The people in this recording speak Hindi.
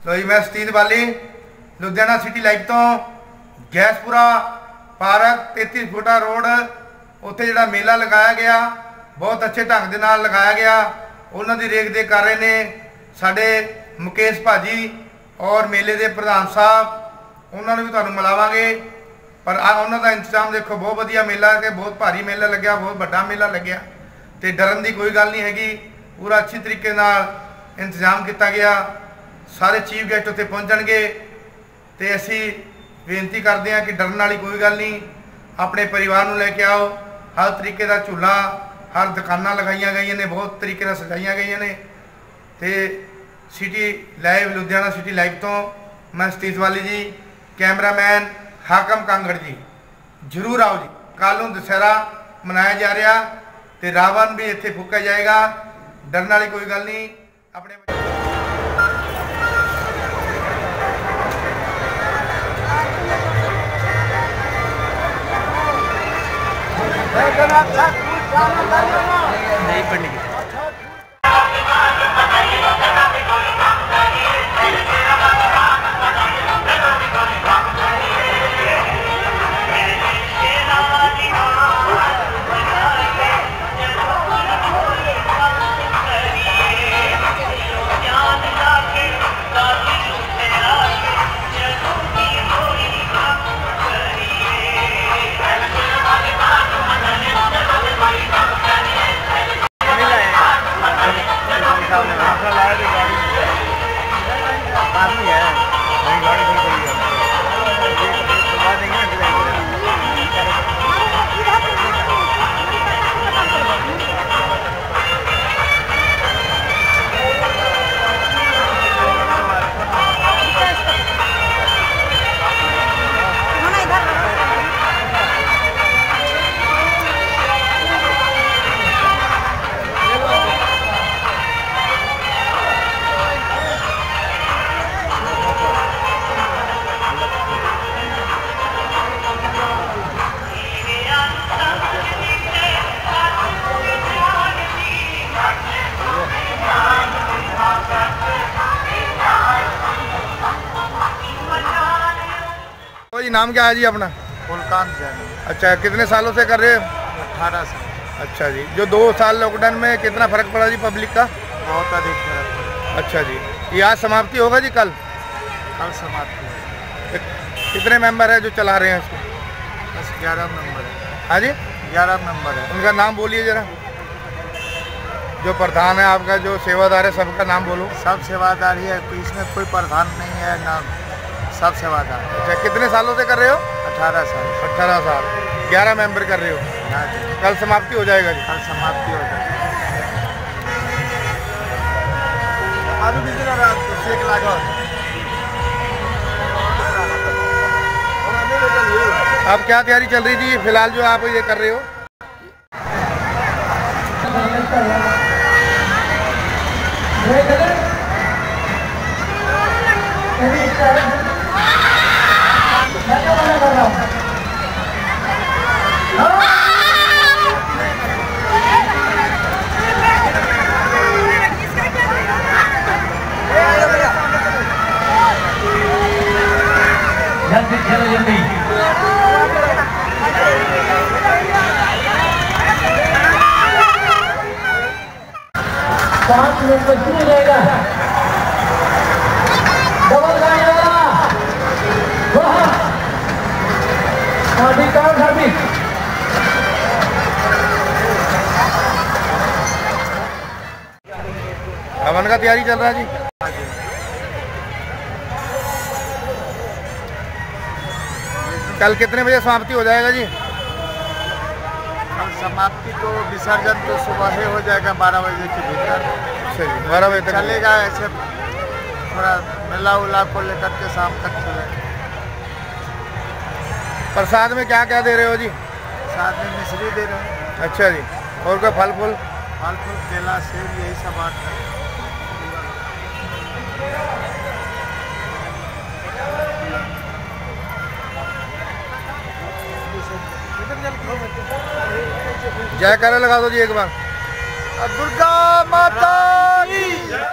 तो जी मैं सतीश बाली लुधियाना सिटी लाइफ तो गैसपुरा पार्क 33 फुटा रोड उत्थे जिहड़ा मेला लगाया गया बहुत अच्छे ढंग के नाल लगाया गया। उन्हों की रेख देख कर रहे ने साडे मुकेश भाजी और मेले के प्रधान साहब, उन्होंने भी तुहानूं मिलावांगे। पर उन्हों का इंतजाम देखो, बहुत वधिया मेला है, बहुत भारी मेला लग्या, बहुत बड़ा मेला लग्या तो डरन की कोई गल नहीं हैगी। पूरा अच्छी तरीके नाल इंतजाम किया गया। सारे चीफ गेस्ट उत्थे पहुँचणगे तो असी बेनती करते हैं कि डरन वाली कोई गल नहीं, अपने परिवार को लैके आओ। हर तरीके का झूला, हर दुकाना लगाई गई ने, बहुत तरीके से सजाई गई ने। तो city live Ludhiana city live तो मैं सतीश वाली जी, कैमरामैन हाकम कांगड़ जी, जरूर आओ जी। कल नूं दशहरा मनाया जा रहा तो रावण भी इत्थे फूका जाएगा, डरन वाली कोई गल नहीं। अपने नहीं पढ़ने की जी। नाम क्या है जी अपना? फुलकांत जैन। अच्छा, कितने सालों से कर रहे हो? 18 साल। अच्छा जी। जो 2 साल लॉकडाउन में कितना फर्क पड़ा जी पब्लिक का? बहुत अधिक फर्क पड़ा। अच्छा जी। ये आज समाप्ति होगा जी? कल समाप्ति है। कितने मेंबर है जो चला रहे हैं इसको? बस 11 मेंबर है। हाँ जी, 11 मेंबर है। उनका नाम बोलिए जरा। जो प्रधान है आपका, जो सेवादार है, सबका नाम बोलो। सब सेवादार ही है, इसमें कोई प्रधान नहीं है ना, सब सेवादार। अच्छा, कितने सालों से कर रहे हो? 18 साल। 18 साल, 11 मेंबर कर रहे हो। हाँ जी। कल समाप्ति हो जाएगा जी? कल समाप्ति हो जाएगी। अब क्या तैयारी चल रही थी फिलहाल जो आप ये कर रहे हो? पाँच मिनट में शुरू हो जाएगा। डबल गाड़ी वाला हवन का तैयारी चल रहा है जी। कल कितने बजे समाप्ति हो जाएगा जी? समाप्ति तो विसर्जन तो सुबह ही हो जाएगा 12 बजे के भीतर। 12 बजे तक चलेगा। ऐसे थोड़ा मेला उला को लेकर के शाम तक चलेगा। प्रसाद में क्या क्या दे रहे हो जी? साथ में मिश्री दे रहे हैं। अच्छा जी। और क्या फल फूल? फल फूल केला सेब यही सब बात है। जयकारा लगा दो जी एक बार। दुर्गा माता की